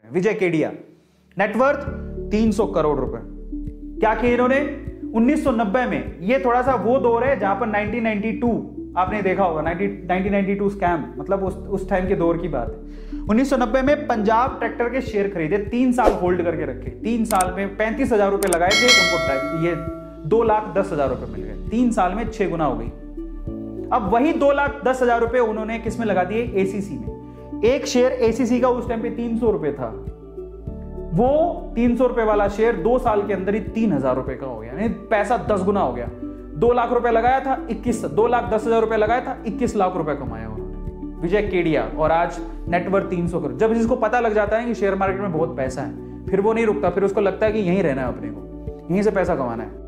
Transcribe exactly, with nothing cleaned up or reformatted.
विजय Kedia, net worth तीन सौ करोड़ रुपए। क्या किया इन्होंने? उन्नीस सौ नब्बे में, ये थोड़ा सा वो दौर है जहां पर नाइनटीन नाइंटी टू आपने देखा होगा, नाइनटीन नाइंटी टू स्कैम, मतलब उस उस टाइम के दौर की बात है। उन्नीस सौ नब्बे में पंजाब ट्रैक्टर के शेयर खरीदे, तीन साल होल्ड करके रखे, तीन साल में पैंतीस हजार रुपए लगाए थे उनको, ये दो लाख दस हजार रुपए मिल गए, तीन साल में छह गुना हो गई। अब वही दो लाख दस हजार रुपए उन्होंने किस में लगा दिए? एसीसी में। एक शेयर एसीसी का उस टाइम पे तीन सौ रुपए था, वो तीन सौ रुपए वाला शेयर दो साल के अंदर ही तीन हजार रुपए का हो गया, यानी पैसा दस गुना हो गया। दो लाख रुपए लगाया था, इक्कीस दो लाख दस हजार रुपए लगाया था, इक्कीस लाख रुपए कमाया उन्होंने, विजय केडिया। और आज नेटवर्थ तीन सौ करोड़। जब जिसको पता लग जाता है कि शेयर मार्केट में बहुत पैसा है, फिर वो नहीं रुकता, फिर उसको लगता है कि यहीं रहना है, अपने को यहीं से पैसा कमाना है।